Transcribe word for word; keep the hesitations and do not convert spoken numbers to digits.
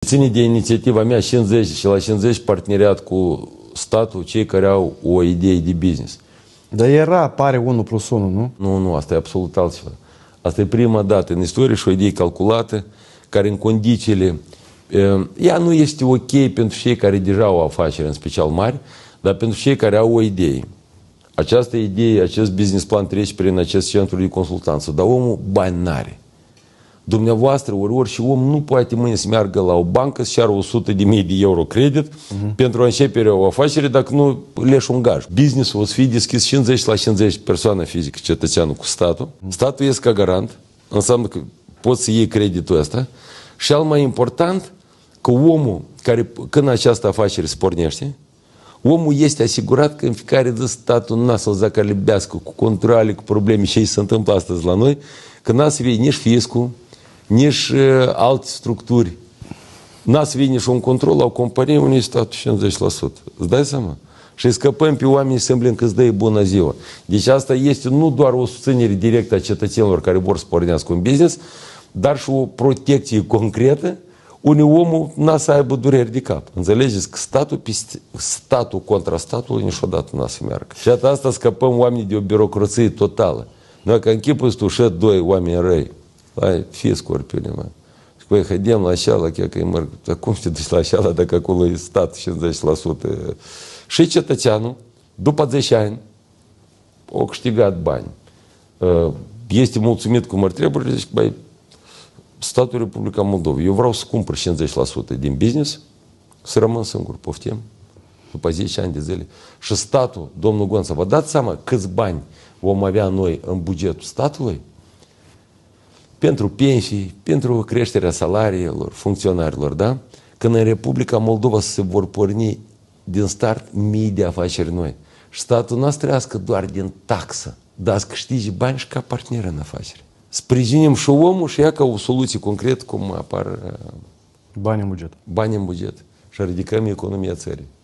ține de inițiativa mea cincizeci și la cincizeci parteneriat cu statul, cei care au o idee de business. Dar era, pare unu plus unu, nu? Nu, nu, asta e absolut altceva. Asta e prima dată în istorie și o idee calculată, care în condițiile... Ea nu este ok pentru cei care deja au afaceri, în special mari, dar pentru cei care au o idee. Această idee, acest business plan trece prin acest centru de consultanță, dar omul bani n-are. Dumneavoastră, ori orice om nu poate mâine să meargă la o bancă să ceară o sută de mii de euro credit uh-huh. pentru a începe o afacere dacă nu leși un gaj. Business-ul o să fie deschis cincizeci la cincizeci persoană fizică, cetățeanul cu statul. Statul este ca garant, înseamnă că poți să iei creditul ăsta și cel mai important că omul care, când această afacere se pornește, omul este asigurat că în fiecare zi statul n-a să-l zacalibească cu controle, cu probleme și se întâmplă astăzi la noi, că n-a să fie nici fiscul, nici uh, alte structuri. N-a să fie nici un control la o companie unde e statul cincizeci la sută. Îți dai seama? Și scăpăm pe oameni să îmblin că îți dă bună ziua. Deci asta este nu doar o susținere directă a cetățenilor care vor să pornească un business, dar și o protecție concretă unde omul n-a să aibă dureri de cap. Înțelegeți? Că statul, statul contra statului niciodată n-a să meargă. Și asta scăpăm oamenii de o birocrație totală. Noi că închipă-ți tu și doi oameni răi. Hai, fie scorpiune, mă. Și păi, haidem la șeala, chiar că îi merg. Dar cum te duci la șeala dacă acolo e stat cincizeci la sută? Și cetățeanul, după zece ani, au câștigat bani. Este mulțumit cum ar trebui, zic, băi, statul Republica Moldova, eu vreau să cumpăr cincizeci la sută din business, să rămân singur, poftim, după zece ani de zile. Și statul, domnul Gonța, vă dați seama câți bani vom avea noi în bugetul statului? Pentru pensii, pentru creșterea salariilor, funcționarilor, da? Când în Republica Moldova se vor porni din start mii de afaceri noi. Și statul nu trăiască doar din taxă, dar să câștige bani și ca partener în afaceri. Sprijinim și omul și ea ca o soluție concretă cum apar bani în buget. Bani în buget și ridicăm economia țării.